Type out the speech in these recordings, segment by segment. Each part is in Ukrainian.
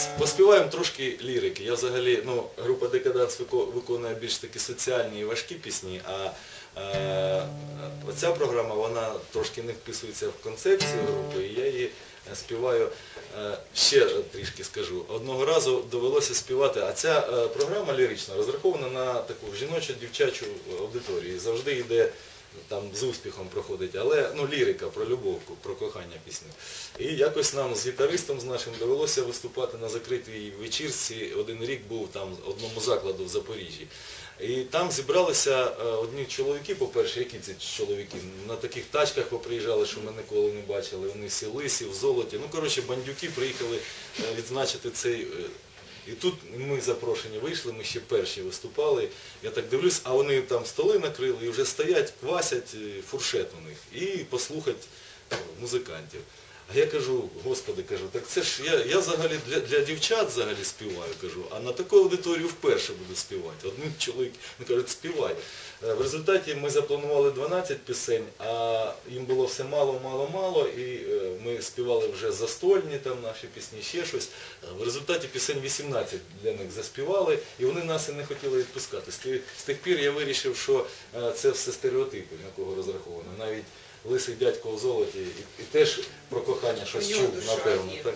Поспіваємо трошки лірики. Я взагалі, група Декаданс виконує більш такі соціальні і важкі пісні, а оця програма, вона трошки не вписується в концепцію групи, і я її співаю, ще трішки скажу. Одного разу довелося співати, а ця програма лірична розрахована на таку жіночу-дівчачу аудиторію. Завжди йде, там з успіхом проходить, але лірика про любов, про кохання пісні. І якось нам з гітаристом з нашим довелося виступати на закритій вечірці. Один рік був там одному закладу в Запоріжжі. І там зібралися одні чоловіки, по-перше, які це чоловіки, на таких тачках поприїжджали, що ми ніколи не бачили, вони всі лисі, в золоті. Бандюки приїхали відзначити цей. І тут ми запрошені вийшли, ми ще перші виступали. Я так дивлюсь, а вони там столи накрили і вже стоять, квасять, фуршет у них. І послухать музикантів. А я кажу, Господи, так це ж я взагалі для дівчат взагалі співаю, кажу, а на таку аудиторію вперше буду співати. Один чоловік каже, співай. В результаті ми запланували 12 пісень, а їм було все мало, і ми співали вже застольні там наші пісні, ще щось. В результаті пісень 18 для них заспівали, і вони нас і не хотіли відпускати. З тих пір я вирішив, що це все стереотипи, на кого розраховано. Навіть лисий дядько в золоті і теж про кохання щось чув, напевно. Так?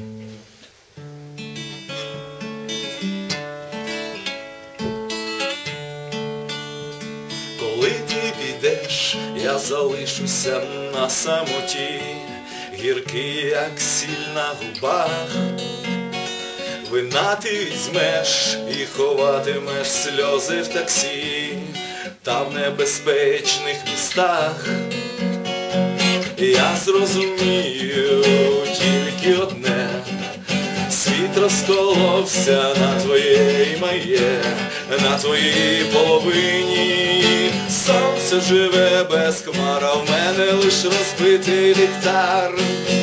Коли ти підеш, я залишуся на самоті, гіркий, як сіль на губах. Вина ти візьмеш і ховатимеш сльози в таксі та в небезпечних містах. Я зрозумію тільки одне: світ розколовся на твоє і моє, на твоїй половині. Сонце живе без хмар, а в мене лиш розбитий ліхтар.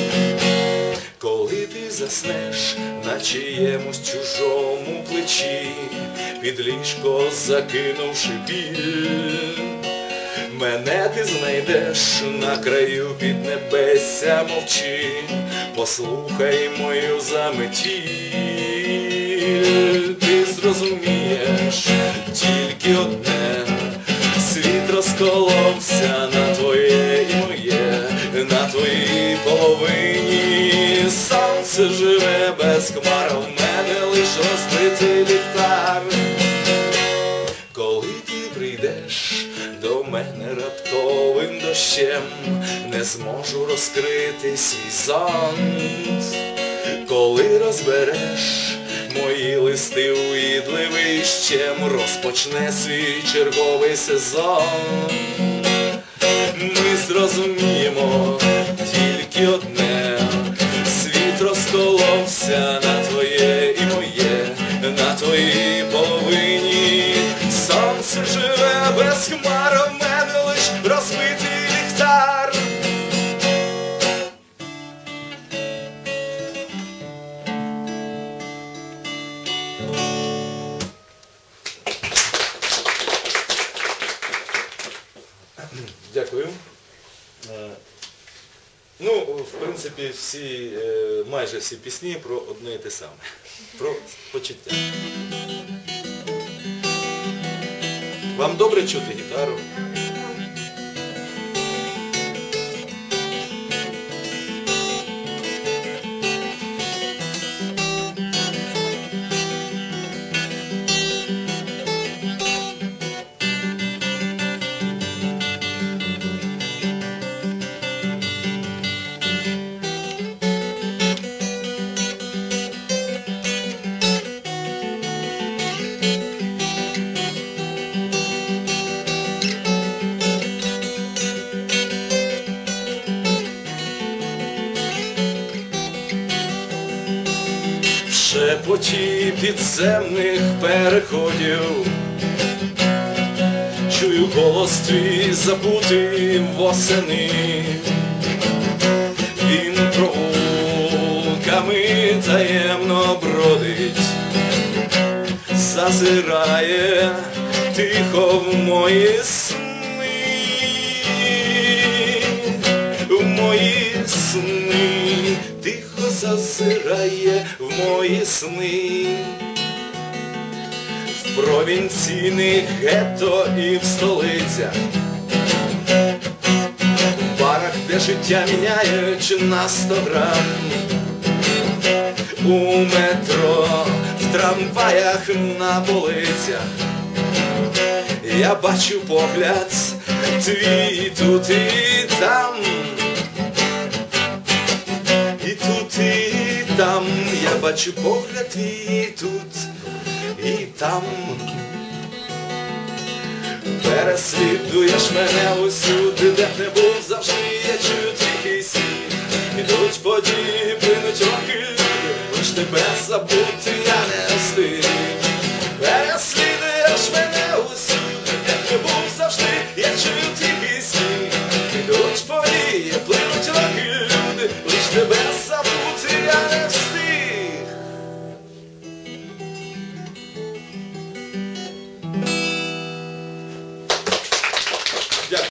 Коли ти заснеш на чиємусь чужому плечі, під ліжко закинувши біль, мене ти знайдеш на краю піднебесся, мовчи, послухай мою заметіль. Ти зрозумієш тільки одне: світ розколовся на твоє і моє, на твоїй половині. Сонце живе без хмар, а в мене лиш розбитий ліхтар. Коли ти прийдеш до мене раптовим дощем, не зможу розкрити свій зонт. Коли розбереш мої листи уїдливий щем, розпочне свій черговий сезон. Ми зрозуміємо тільки одне: світ розколовся на твоє і моє, на твоїй половині. Сонце живе без хмар, а в мене лиш розбитий ліхтар. Дякую. В принципі, майже всі пісні про одне і те саме. Про почуття. Вам добре чути гітару? В шепоті підземних переходів чую голос твій забутий восени. Він провулками таємно бродить, зазирає тихо в мої сни, в мої сни. Тихо зазирає в мої сни. В провінційних гетто і в столицях, в барах, де життя міняють на 100 грам, у метро, в трамваях, на полицях. Я бачу погляд твій тут і там, і тут і там. Я бачу погляд твій тут і там. Переслідуєш мене усюди, де б не був, завжди я чую твій сміх. Ідуть події